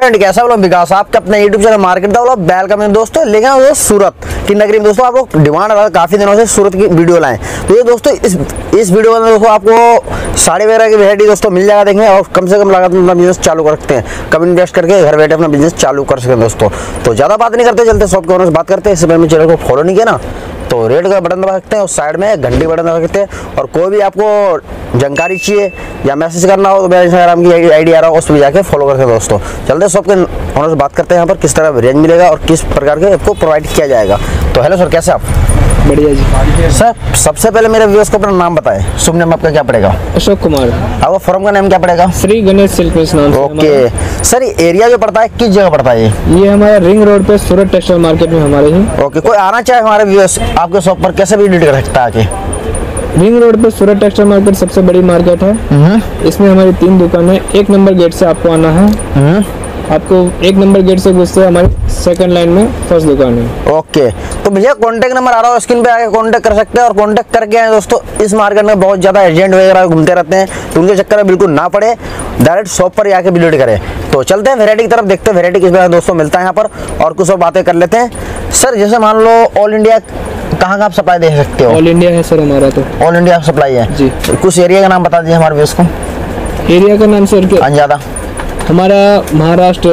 Friend, कैसा बोलो विकास आपका अपना यूट्यूब चैनल मार्केट दा वेलकम है दोस्तों। लेकिन दोस्तों सूरत की नगरी में दोस्तों आपको डिमांड आ रहा है काफी दिनों से सूरत की वीडियो लाएं, तो ये दोस्तों इस वीडियो में दोस्तों आपको साड़ी वगैरह की वैरायटी दोस्तों मिल जाएगा देखने, और कम से कम लागत में अपना बिजनेस चालू कर सकते हैं, कम इन्वेस्ट करके घर बैठे अपना बिजनेस चालू कर सकते हैं दोस्तों। तो ज्यादा बात नहीं करते, चलते शॉप के ओनर से बात करते हैं। इससे पहले चैनल को फॉलो नहीं किया ना तो रेड का बटन दबा सकते हैं, उस साइड में घंटी बटन दबा सकते हैं। और कोई भी आपको जानकारी चाहिए या मैसेज करना हो तो मेरे इंस्टाग्राम की आईडी आ रहा हो, उस पर जाके फॉलो करते हैं दोस्तों। चलते शॉप के ओनर से बात करते हैं यहाँ पर किस तरह रेंज मिलेगा और किस प्रकार के आपको प्रोवाइड किया जाएगा। तो हेलो सर, कैसे आप? बढ़िया जी। सर सबसे पहले मेरे व्यूअर्स को अपना नाम बताएं। शुभ नाम आपका क्या पड़ेगा? अशोक कुमार। आपका फर्म का नाम क्या पड़ेगा? श्री गणेश सिल्क मिल्स नाम से। ओके सर, एरिया जो पड़ता है किस जगह पड़ता है ये हमारा रिंग रोड पे सूरत टेक्सटाइल मार्केट में हमारे ही। ओके, कोई आना चाहे हमारे व्यूअर्स आपके शॉप पर कैसे भी विजिट कर सकता है आके? रिंग रोड पे सूरत टेक्सटाइल मार्केट सबसे बड़ी मार्केट है। इसमें हमारी 3 दुकानें हैं। 1 नंबर गेट से आपको आना है। आपको 1 नंबर गेट से घुसते हमारी सेकंड लाइन में फर्स्ट दुकान है। ओके, तो भैया कांटेक्ट नंबर आ रहा है स्क्रीन पे, आके कांटेक्ट कर सकते हैं। और कांटेक्ट करके आए दोस्तों, इस मार्केट में बहुत ज्यादा एजेंट वगैरह घूमते रहते हैं, तो उनके चक्कर में बिल्कुल ना पड़े, डायरेक्ट शॉप पर आके विजिट करें। तो चलते हैं वैरायटी की तरफ, देखते हैं वैरायटी किस तरह दोस्तों मिलता है यहाँ पर, और कुछ और बातें कर लेते हैं। सर जैसे मान लो ऑल इंडिया कहाँ का आप सप्लाई दे सकते हो? ऑल इंडिया है सर हमारा। तो ऑल इंडिया सप्लाई है जी। कुछ एरिया का नाम बता दीजिए हमारे व्यूअर्स को। एरिया का नाम सर क्या? ज्यादा हमारा महाराष्ट्र,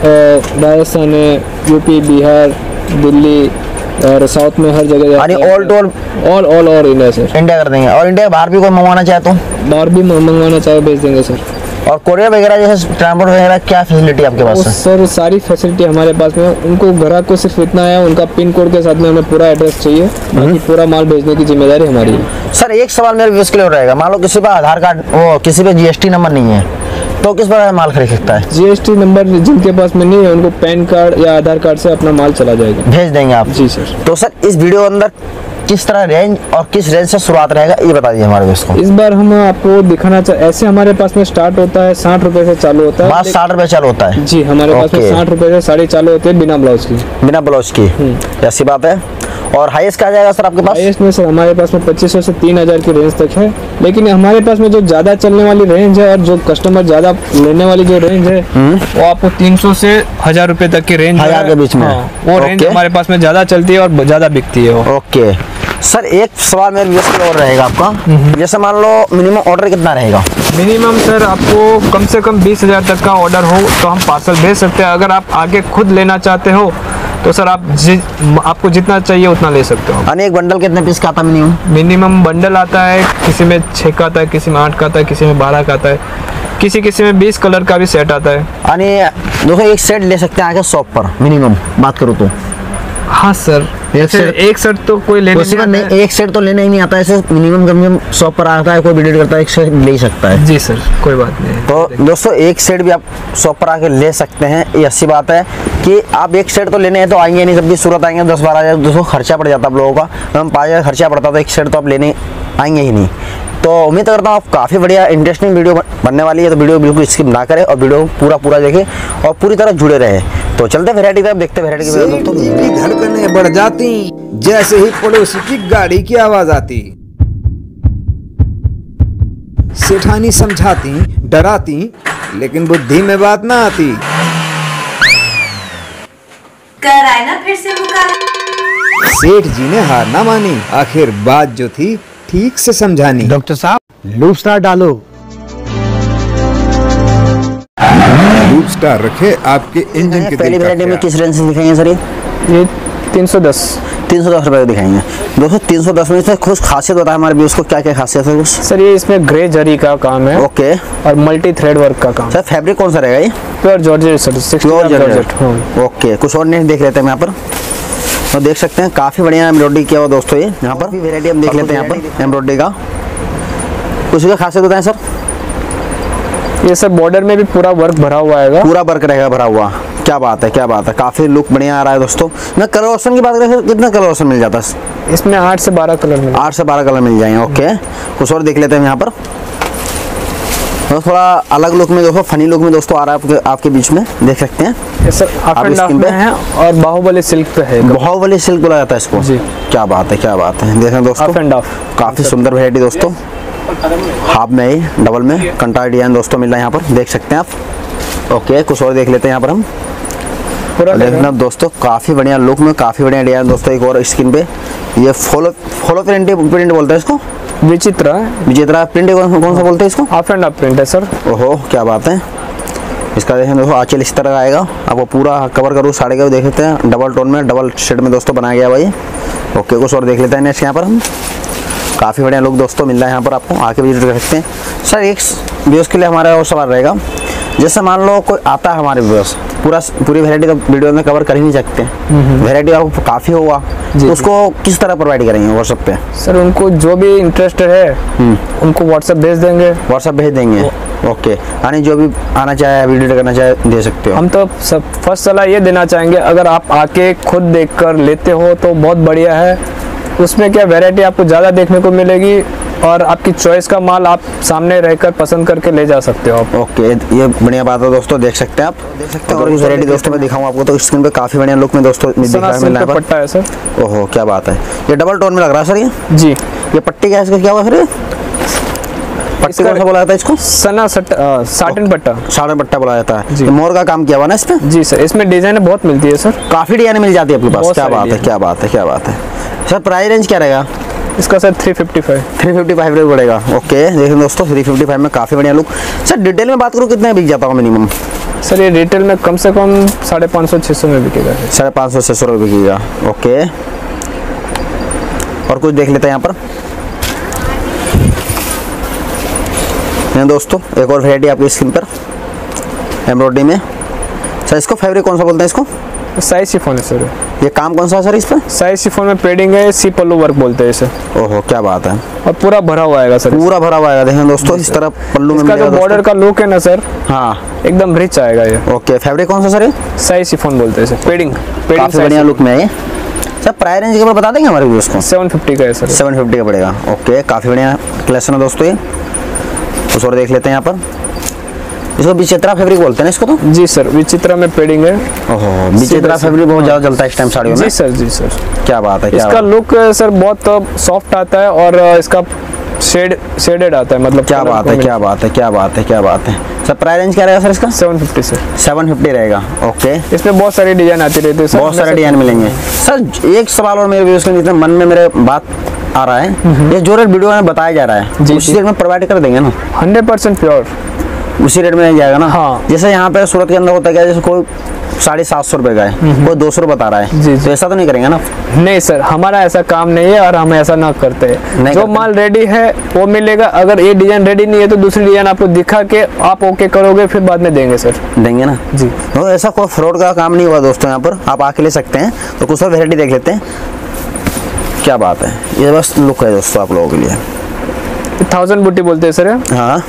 राजस्थान है, यूपी, बिहार, दिल्ली और साउथ में हर जगह। यानी all to all India sir. India कर देंगे। और इंडिया बाहर भी कोई मंगवाना चाहे तो? बाहर भी मंगवाना चाहे भेज देंगे सर। और कोरियर वगैरह जैसे ट्रांसपोर्ट वगैरह क्या फैसिलिटी आपके पास है? सर सारी फैसिलिटी हमारे पास में है। उनको ग्राहक को सिर्फ इतना है, उनका पिन कोड के साथ में हमें पूरा एड्रेस चाहिए, बाकी पूरा माल भेजने की जिम्मेदारी हमारी है। सर एक सवाल मेरे व्यूअर्स के लिए रहेगा, मान लो किसी पे आधार कार्ड वो किसी पे जीएसटी नंबर नहीं है तो किस प्रकार माल खरीद सकता है? जीएसटी नंबर जिनके पास में नहीं है उनको पैन कार्ड या आधार कार्ड से अपना माल चला जाएगा। भेज देंगे आप? जी सर। तो सर इस वीडियो अंदर किस तरह रेंज और किस रेंज से शुरुआत रहेगा ये बता दीजिए हमारे दोस्तों को। इस बार हम आपको दिखाना चाहे, ऐसे हमारे पास में स्टार्ट होता है 60 रुपए से चालू होता है। बस 60 रुपए चालू होता है जी, हमारे पास में 60 रुपए से साड़ी चालू होती है बिना ब्लाउज की। बिना ब्लाउज की, ऐसी बात है। और हाईएस्ट क्या जाएगा सर आपके पास? हाईएस्ट में सर हमारे पास में 2500 से 3000 की रेंज तक है। लेकिन हमारे पास में जो ज्यादा चलने वाली रेंज है और जो कस्टमर ज्यादा लेने वाली जो रेंज है वो आपको 300 से 1000 रुपए तक की रेंज, 1000 के बीच में। वो रेंज हमारे पास में ज्यादा चलती है और ज्यादा बिकती है वो। ओके सर, एक सवाल मेरे व्यूअर्स के लिए और रहेगा आपका, जैसे मान लो मिनिमम ऑर्डर कितना रहेगा? मिनिमम सर आपको कम से कम 20,000 तक का ऑर्डर हो तो हम पार्सल भेज सकते हैं। अगर आप आगे खुद लेना चाहते हो तो सर आपको जितना चाहिए उतना ले सकते हो। एक बंडल कितने पीस का आता है? मिनिमम बंडल आता है, किसी में 6 का आता है, किसी में 8 का आता है, किसी में 12 का आता है, किसी में 20 कलर का भी सेट आता है। यानी दोस्तों एक सेट ले सकते हैं आगे शॉप पर मिनिमम बात करूँ तो? हाँ सर, एक सेट तो कोई लेने नहीं, एक सेट तो लेने ही नहीं आता, ऐसे मिनिमम शॉप पर आता है, कोई विजिट करता है एक सेट ले सकता है। जी सर, कोई बात नहीं। तो दोस्तों एक सेट भी आप शॉप पर आके ले सकते हैं। ये अच्छी बात है कि आप एक सेट तो लेने हैं तो आएंगे नहीं, जब भी सूरत आएंगे 10-12 हज़ार दोस्तों खर्चा पड़ जाता है आप लोगों का, हम 5,000 खर्चा पड़ता, तो एक सेट तो आप लेने आएंगे ही नहीं। तो उम्मीद करता हूँ आप काफ़ी बढ़िया इंटरेस्टिंग वीडियो बनने वाली है, तो वीडियो बिल्कुल स्किप ना करें और वीडियो पूरा देखें और पूरी तरह जुड़े रहे। तो चलते वैरायटी तरफ, देखते वैरायटी की दोस्तों। धड़कनें बढ़ जाती जैसे ही पड़ोसी की गाड़ी की आवाज आती। सेठानी समझाती डराती लेकिन बुद्धि में बात ना आती। कर आए ना फिर से मुकाबला। सेठ जी ने हार ना मानी, आखिर बात जो थी ठीक से समझानी। डॉक्टर साहब लूप स्टार डालो। लूप स्टार रखे आपके इंजन के पहली वैरायटी में किस रेंज से दिखाएंगे सर? ये 310 रुपए दिखाएंगे दोस्तों। 310 में से कुछ खासियत बताए हमारे व्यूअर्स को, क्या क्या खासियत है? सर ये इसमें ग्रे जरी का काम है। ओके। और मल्टी थ्रेड वर्क का काम। सर फैब्रिक कौन सा रहेगा ये? Pure georgette sir, pure georgette. Okay, कुछ और नहीं देख लेते हैं यहाँ पर, तो देख सकते हैं काफी बढ़िया एम्ब्रॉयडरी किया हुआ दोस्तों। ये यहाँ पर वैरायटी हम देख लेते हैं यहाँ पर एम्ब्रॉयडरी का, कुछ का खासियत बताएं सर? ये सब बॉर्डर में भी पूरा वर्क भरा हुआ है, पूरा वर्क रहेगा भरा हुआ। क्या बात है, क्या बात है, काफी लुक बढ़िया आ रहा है दोस्तों। मैं कलर ऑप्शन की बात करें, कितना कलर ऑप्शन मिल जाता है इसमें? 8 से 12 कलर मिल 8 से 12 कलर मिल जाएंगे। ओके, कुछ और देख लेते हैं यहाँ पर, तो थोड़ा अलग लुक में दोस्तों, फनी लुक में दोस्तों आ रहा है आपके बीच में, देख सकते हैं। ये सर आप में है और बाहुबली सिल्क पे है। बाहुबली सिल्क बोला जाता है इसको जी। क्या बात है, क्या बात है, देख रहे हैं दोस्तों काफी सुंदर वैरायटी दोस्तों। हाफ में ही डबल में कंट्रास्ट डिजाइन दोस्तों मिल रहा है यहाँ पर, देख सकते हैं आप। ओके, कुछ और देख लेते हैं यहाँ पर हम। पूरा देखना दोस्तों, काफी बढ़िया लुक में, काफी बढ़िया डिजाइन दोस्तों। एक और स्क्रीन पे ये फॉलो प्रिंट बोलते हैं इसको, विचित्र है। विचित्रा प्रिंट कौन सा बोलते हैं इसको? हाफ एंड हाफ प्रिंट है सर। ओहो, क्या बात है। इसका देखें दोस्तों, आंचल इस तरह का आएगा। आपको पूरा कवर करूँ साड़ी का भी देख लेते हैं, डबल टोन में, डबल शेड में दोस्तों बनाया गया भाई। ओके, कुछ और देख लेते हैं नेक्स्ट यहाँ पर हम। काफ़ी बढ़िया लुक दोस्तों मिल रहा है यहाँ पर आपको, आके विजिट कर सकते हैं। सर एक व्यूज़ के लिए हमारा और सवाल रहेगा, जैसे मान लो कोई आता है हमारे व्यूअर्स, पूरी वैरायटी तो वीडियो में कवर कर ही नहीं सकते, वैरायटी आपको काफ़ी होगा, तो उसको किस तरह प्रोवाइड करेंगे व्हाट्सएप पे? सर उनको जो भी इंटरेस्टेड है उनको व्हाट्सएप भेज देंगे। व्हाट्सएप भेज देंगे, ओके। यानी जो भी आना चाहे, वीडियो करना चाहे, दे सकते हो। हम तो सब फर्स्ट सलाह ये देना चाहेंगे, अगर आप आके खुद देखकर लेते हो तो बहुत बढ़िया है। उसमें क्या वैरायटी आपको ज़्यादा देखने को मिलेगी और आपकी चॉइस का माल आप सामने रहकर पसंद करके ले जा सकते हो आप। ओके, ये बढ़िया बात है दोस्तों, देख सकते हैं आप, देख सकते हैं। और कुछ वैरायटी दोस्तों मैं दिखाऊं आपको, तो स्क्रीन पे काफ़ी बढ़िया लुक में दोस्तों मिल रहा है। पट्टा है सर। ओहो, क्या बात है। ये डबल टोन में लग रहा है सर ये? जी। ये पट्टी क्या है इसका, क्या हुआ सर? पट्टी कौन सा बोला जाता है इसको? साटन पट्टा। साटन पट्टा बोला जाता है। जी। मोर का काम किया हुआ ना इस पे? जी सर, इसमें डिजाइन बहुत मिलती है सर, काफ़ी डिजाइन मिल जाती है आपके पास। क्या सारी बात है, क्या बात है, क्या बात है। सर प्राइस रेंज क्या रहेगा इसका? सर 355 रेट पड़ेगा। ओके, देखिए दोस्तों 355 में काफ़ी बढ़िया लुक। सर डिटेल में बात करूँ कितने बिक जाता हूँ मिनिमम? सर ये रिटेल में कम से कम 550-600 में बिकेगा। 550-600 रुपये बिकेगा। ओके, और कुछ देख लेते हैं यहाँ पर। दोस्तों एक और वैरायटी आपकी स्क्रीन पर एम्ब्रॉयडरी में। सर इसको फैब्रिक कौन सा बोलते हैं इसको? साइज शिफॉन है सर। ये काम कौन सा है सर इस पर? साइज शिफॉन में पेडिंग है, सी पल्लू वर्क बोलते हैं इसे। ओहो, क्या बात है। और पूरा भरा हुआ आएगा सर, पूरा भरा हुआ आएगा। देखें दोस्तों इस तरह पल्लू में इसका जो बॉर्डर का लुक है ना सर, हाँ एकदम रिच आएगा ये। ओके, फैब्रिक कौन सा सर ये? साइज शिफॉन बोलते हैं इसे। पेडिंग काफ़ी बढ़िया लुक में है ये। सर प्राइस रेंज के ऊपर बता देंगे हमारे व्यूअर्स को? 750 का है सर। 750 का पड़ेगा। ओके, काफ़ी बढ़िया कलेक्शन है दोस्तों ये। कुछ और देख लेते हैं यहाँ पर। इसको विचित्रा फैब्रिक बोलते हैं ना इसको तो? जी सर, विचित्रा में पेडिंग है। ओहो, विचित्रा फैब्रिक बहुत ज़्यादा चलता है इस टाइम साड़ियों में। जी सर, जी सर। क्या बात है। इसका लुक सर बहुत सॉफ्ट आता है और इसका शेडेड आता है, मतलब। क्या बात है, क्या बात है, क्या बात है, क्या बात है। सर प्राइस रेंज क्या रहेगा सर इसका? 750 सर। 750 रहेगा। ओके, इसमें बहुत सारी डिजाइन आती रहती है सर, बहुत सारे डिजाइन मिलेंगे। सर एक सवाल और मेरे व्यूअर्स के जितना मन में मेरे बात आ रहा है, ये जो रेट वीडियो में बताया जा रहा है जी, उसी रेट में प्रोवाइड कर देंगे ना? 100% प्योर उसी रेट में नहीं जाएगा ना? हाँ। जैसे यहाँ पे सूरत के अंदर होता है क्या, जैसे कोई 750 रुपए का है, कोई 200 बता रहा है, जी, तो ऐसा तो नहीं करेंगे ना? नहीं सर, हमारा ऐसा काम नहीं है और हम ऐसा ना करते हैं। जो माल रेडी है वो मिलेगा। अगर ये डिजाइन रेडी नहीं है तो दूसरी डिजाइन आपको दिखा के आप ओके करोगे, फिर बाद में देंगे सर। देंगे ना जी। तो ऐसा कोई फ्रॉड का काम नहीं हुआ दोस्तों, यहाँ पर आप आके ले सकते हैं। तो कुछ और वेरायटी देख लेते हैं। क्या बात है, ये बस लुक है दोस्तों आप लोगों के लिए। 1000 बूटी बोलते हैं सर। हाँ,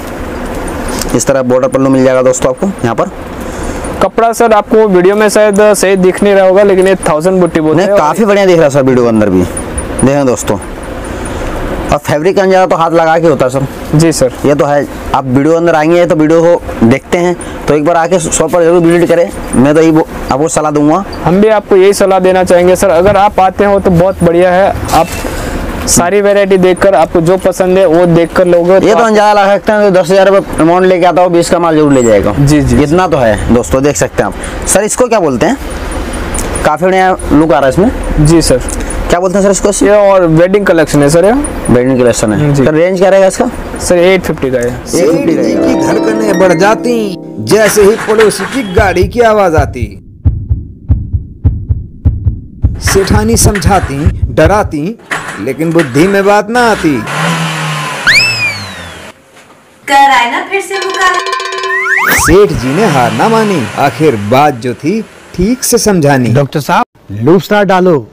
इस तरह बॉर्डर पल्लू मिल जाएगा दोस्तों आपको यहाँ पर। कपड़ा सर आपको वीडियो में शायद सही दिख नहीं रहा होगा, लेकिन ये 1000 बूटी बोलते हैं। काफ़ी बढ़िया दिख रहा है सर वीडियो के अंदर भी, देखें दोस्तों। और फैब्रिक का अंदाजा तो हाथ लगा के होता है सर। जी सर, ये तो है। आप वीडियो अंदर आएंगे तो वीडियो को देखते हैं तो एक बार आके शॉप पर जरूर विजिट करें। मैं तो यही आपको सलाह दूंगा। हम भी आपको यही सलाह देना चाहेंगे सर, अगर आप आते हो तो बहुत बढ़िया है। आप सारी वैरायटी देखकर आपको जो पसंद है वो देखकर लोगे। ये तो अंदाजा लगा सकते हैं, 10,000 रुपये अमाउंट लेके आता हो, 20 का माल जरूर ले जाएगा। जी जी, इतना तो है दोस्तों, देख सकते हैं आप। सर इसको क्या बोलते हैं? काफ़ी बढ़िया लुक आ रहा है इसमें। जी सर, क्या बोलते हैं सर इसको? ये और वेडिंग कलेक्शन है सर। ये वेडिंग कलेक्शन है। जी। सर रेंज क्या रहेगा इसका? सर 850 का है। सेठ जी की धड़कनें बढ़ जाती जैसे ही पड़ोसी की गाड़ी की आवाज आती। सेठानी समझाती, डराती, लेकिन बुद्धि में बात ना आती। कर आए ना फिर से मुकाला। सेठ जी ने हार ना मानी, आखिर बात जो थी ठीक से समझानी। डॉक्टर साहब लूप स्टार डालो।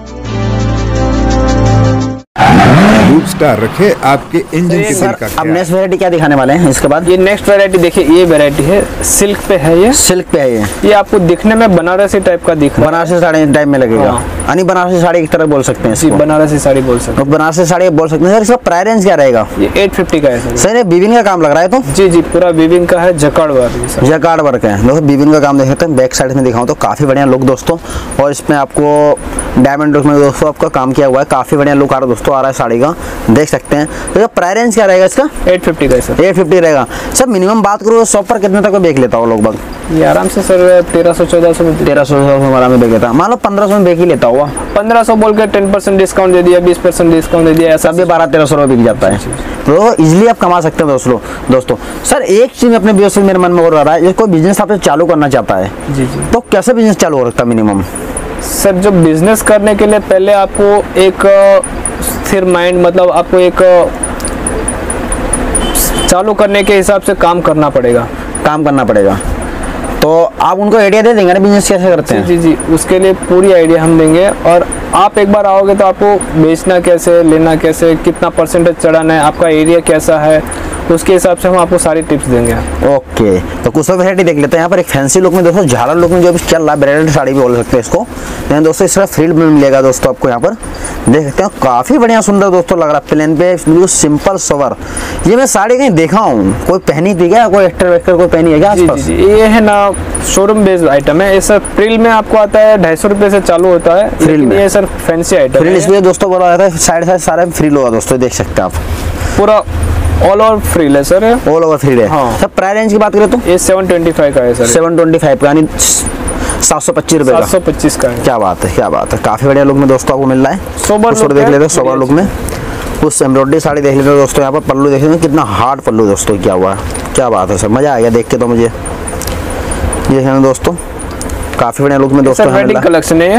लूप स्टार रखे आपके इंजन के दिल का अब ख्याल। नेक्स्ट वैरायटी क्या दिखाने वाले हैं इसके बाद? ये नेक्स्ट वैरायटी देखिए, ये वैरायटी है सिल्क पे है। ये सिल्क पे है। ये आपको दिखने में बनारसी टाइप का दिख रहा है। बनारसी साड़ी टाइप में लगेगा। हाँ। यानी बनारसी साड़ी की तरह बोल सकते हैं जी, इसको। बनारसी साड़ी बोल सकते तो बनारसी साड़ी बोल सकते हैं। सर इसका प्राइस रेंज क्या रहेगा? हैं। ये 850 का है सर। सर ये बीविंग का काम लग रहा है तो? जी जी, पूरा वीविंग का है, जकार्ड वर्क। जकार्ड वर्क है दोस्तों, बीविंग का काम देख सकते हैं। बैक साइड में दिखाऊं तो काफी बढ़िया लुक दोस्तों, और इसमें आपको डायमंड में दोस्तों आपका काम किया हुआ है। काफी बढ़िया लुक आ रहा है दोस्तों, आ रहा है साड़ी का, देख सकते हैं। तो प्राइस रेंज क्या रहेगा इसका? 850 का है सर। 850 रहेगा। सर मिनिमम बात करूँ शॉप पर कितने तक बेच लेता हूँ लगभग? ये आराम से सर 1300-1400 में 1300 में बिक लेता, मान लो 1500 में बेच ही लेता हुआ, 1500 बोल के 10% डिस्काउंट दे दिया, 20% डिस्काउंट दे दिया, ऐसा सब भी 1200-1300 रुपये बिक जाता है। तो इजीली आप कमा सकते हैं दोस्तों। सर एक चीज़ अपने व्यूअर्स मेरे मन में और आ रहा है, कोई बिजनेस आपसे चालू करना चाहता है जी जी। तो कैसे बिजनेस चालू हो सकता है मिनिमम? सर जो बिजनेस करने के लिए पहले आपको एक स्थिर माइंड, मतलब आपको एक चालू करने के हिसाब से काम करना पड़ेगा। तो आप उनको आइडिया दे देंगे ना बिजनेस कैसे करते हैं? जी जी, उसके लिए पूरी आइडिया हम देंगे, और आप एक बार आओगे तो आपको बेचना कैसे, लेना कैसे, कितना परसेंटेज चढ़ाना है, आपका एरिया कैसा है, उसके हिसाब से हम आपको सारी टिप्स देंगे। ओके, तो कुछ और वैरायटी देख लेते हैं। यहाँ पर एक फैंसी लुक में दोस्तों, झालर लुक में जो भी चल रहा है, ब्राइडल साड़ी भी बोल सकते हैं इसको। यहाँ दोस्तों इसका फ्रिल में मिलेगा दोस्तों, आपको यहाँ पर देख सकते हैं, काफी बढ़िया सुंदर दोस्तों लग रहा है, प्लेन पे बिल्कुल सिंपल सोवर। ये मैं साड़ी कहीं देखा हूँ, कोई पहनी थी क्या, कोई एक्टर वेक्टर कोई पहनी है क्या आसपास? जी, ये है ना शोरूम बेस्ड आइटम है। ये सर फ्रिल में आपको आता है 250 रुपए से चालू होता है फ्रिल में। ये सर फैंसी आइटम फ्रिल इसलिए दोस्तों बोला जाता है, साइड सारा फ्रिल होगा दोस्तों, देख सकते हैं आप, पूरा ऑल ओवर फ्रिल है सर, ऑल ओवर फ्रिल है। हाँ। सर प्राइस रेंज की बात करें तो ये 725 का है सर, 725 का, यानी 725 रुपए का। 725 का है। क्या बात है, काफी बढ़िया लुक में दोस्तों आपको मिल रहा है। सोबर लुक देख लेते हैं, सोबर लुक में उस एम्ब्रॉयडरी साड़ी देख लेते हैं दोस्तों। यहाँ पर पल्लू देख लेते हैं, कितना हार्ड पल्लू दोस्तों, क्या हुआ, क्या बात है सर, मजा आ गया देख के तो मुझे। ये है दोस्तों काफी बढ़िया लुक में दोस्तों वेडिंग कलेक्शन है।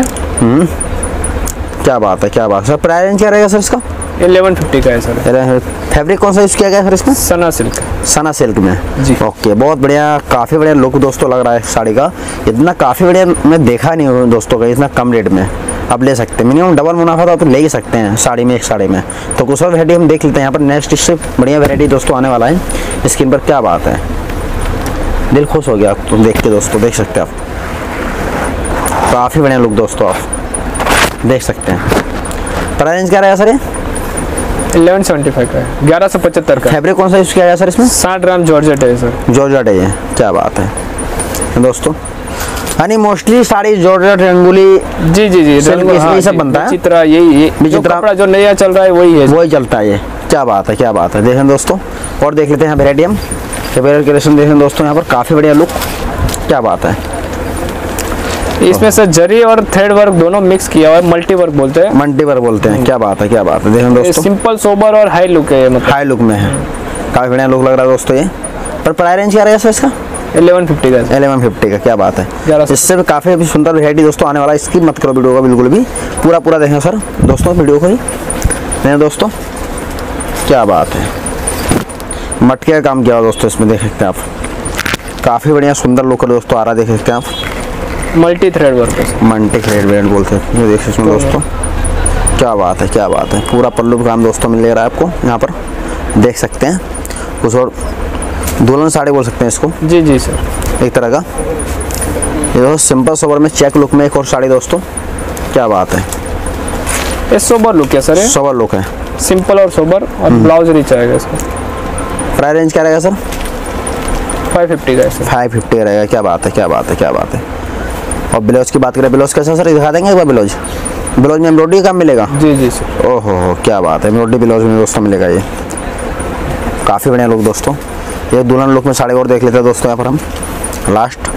क्या बात है सर, प्राइस रेंज क्या रहेगा सर इसका? 1150 का है सर। फैब्रिक कौन सा यूज किया गया सर इसमें? सना सिल्क में जी। ओके, बहुत बढ़िया, काफी बढ़िया लुक दोस्तों लग रहा है साड़ी का। इतना काफी बढ़िया मैं देखा नहीं हूँ दोस्तों का, इतना कम रेट में आप ले सकते हैं, मिनिमम डबल मुनाफा तो आप ले ही सकते हैं साड़ी में, एक साड़ी में। तो कुछ और वैरायटी हम देख लेते हैं यहाँ पर। नेक्स्ट इससे बढ़िया वैरायटी दोस्तों आने वाला है स्क्रीन पर। क्या बात है, दिल खुश हो गया तो देख के दोस्तों, देख सकते हैं आप, काफी बढ़िया लुक दोस्तों, आप देख सकते हैं। प्राइस रेंज क्या रहेगा सर? ये 1175 का है, 1175 का। फैब्रिक कौन सा यूज किया गया सर इसमें? 60 ग्राम जॉर्जेट है सर। जॉर्जेट है ये, क्या बात है दोस्तों, यानी मोस्टली साड़ी जॉर्जेट, रंगोली, जी सिल्क, ये सब बनता है। चित्रा, यही कपड़ा जो नया चल रहा है वही चलता है ये। क्या बात है, देखें दोस्तों। और देख लेते हैं वैरायटी हम, कलेक्शन देखें दोस्तों, यहाँ पर काफी बढ़िया लुक, क्या बात है। इसमें से जरी और थ्रेड वर्क दोनों मिक्स किया हुआ है, मल्टी वर्क बोलते हैं। क्या बात है देखें दोस्तों, सिंपल सोबर और हाई लुक है, मतलब हाई लुक में है, काफी बढ़िया लुक लग रहा है दोस्तों ये। पर प्राइस रेंज क्या रहेगा सर इसका? 1150 का। 1150 का, क्या बात है। इससे भी काफी सुंदर वैरायटी दोस्तों आने वाला है, स्किप मत करो वीडियो का बिल्कुल भी, पूरा देखें सर दोस्तों वीडियो को ही। नहीं दोस्तों, क्या बात है, मटके का काम किया हुआ दोस्तों इसमें, देख सकते हैं आप, काफी बढ़िया सुंदर लुक दोस्तों आ रहा है, देख सकते हैं आप। Multi thread work, multi thread variant बोलते हैं, ये देख सकते हैं दोस्तों, क्या बात है। पूरा पल्लू का काम दोस्तों मिल रहा है आपको यहाँ पर, देख सकते हैं। कुछ और दुल्हन साड़ी बोल सकते हैं इसको। जी सर, एक तरह का ये दोस्तों सिंपल सोबर में चेक लुक में एक और साड़ी दोस्तों, क्या बात है। ये सोबर लुक है सर, सोबर लुक है, सिंपल और सोबर, और ब्लाउज रिच आएगा इसका। प्राइस रेंज क्या रहेगा सर? 550 का है सर। 550 रहेगा, क्या बात है। और ब्लाउज की बात करें, ब्लाउज कैसा सर दिखा देंगे एक बार? ब्लाउज में एम्ब्रॉयडरी काम मिलेगा? जी सर। ओहो, क्या बात है, एम्ब्रॉयडरी ब्लाउज में दोस्तों मिलेगा ये, काफी बढ़िया लुक दोस्तों। ये दुल्हन लुक में साड़ी और देख लेते हैं दोस्तों यहाँ पर हम लास्ट।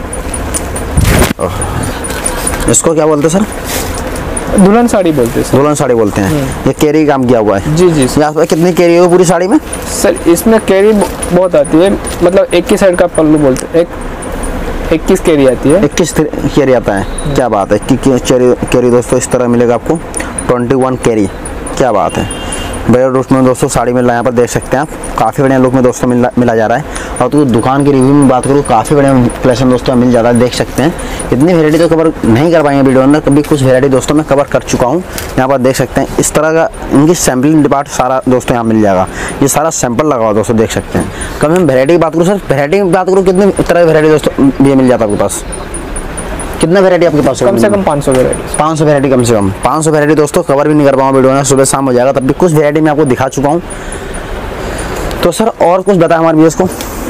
इसको क्या बोलते हैं सर? दुल्हन साड़ी बोलते हैं सर। दुल्हन साड़ी बोलते हैं। ये कैरी काम किया हुआ है। जी सर। यहाँ पर कितनी कैरी है पूरी साड़ी में सर? इसमें कैरी बहुत आती है, मतलब 21 साइड का पल्लू बोलते हैं, 21 कैरी आती है। 21 कैरी आता है, क्या बात है। कैरी दोस्तों इस तरह मिलेगा आपको, 21 कैरी, क्या बात है। बड़े रूप में दोस्तों साड़ी मिल रहा है, यहाँ पर देख सकते हैं आप, काफ़ी बढ़िया लुक में दोस्तों मिला जा रहा है। और तो दुकान की रिव्यू में बात करूँ, काफ़ी बढ़िया कलेक्शन दोस्तों मिल जाता है, देख सकते हैं। इतनी वैरायटी तो कवर नहीं कर पाएंगे वीडियो अंदर, कभी कुछ वैरायटी दोस्तों मैं कवर कर चुका हूँ। यहाँ पर देख सकते हैं इस तरह का इनकी सैम्पलिंग डिपार्ट सारा दोस्तों यहाँ मिल जाएगा। ये सारा सैंपल लगा हुआ दोस्तों, देख सकते हैं। कभी हम वैरायटी की बात करूँ सर, वैरायटी की बात करूँ कितनी तरह की वैरायटी दोस्तों ये मिल जाता है आपके पास? कितना वैरायटी आपके पास? कम से कम 500 वैरायटी। 500 वैरायटी, कम से कम 500 वैरायटी दोस्तों कवर भी नहीं कर पाऊंगा वीडियो में, सुबह शाम हो जाएगा, तब भी कुछ वैरायटी मैं आपको दिखा चुका हूँ। तो सर और कुछ बताएं हमारे व्यूअर्स को।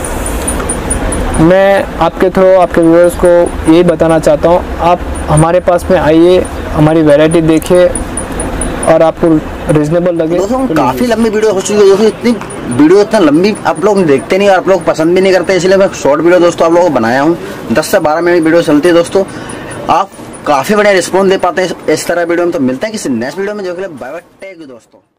मैं आपके थ्रू आपके व्यूअर्स को यही बताना चाहता हूँ, आप हमारे पास में आइए, हमारी वैरायटी देखिए, और आपको रीजनेबल लगे। दोस्तों काफी लंबी वीडियो हो चुकी है दोस्तों, इतनी वीडियो इतना लंबी आप लोग देखते नहीं और आप लोग पसंद भी नहीं करते, इसलिए मैं शॉर्ट वीडियो दोस्तों आप लोगों को बनाया हूँ। 10 से 12 मिनट वीडियो चलती है दोस्तों, आप काफी बढ़िया रिस्पॉन्स दे पाते हैं इस तरह वीडियो में। तो मिलते हैं किसी नेक्स्ट वीडियो में, जो के लिए बाय बाय, टेक यू दोस्तों।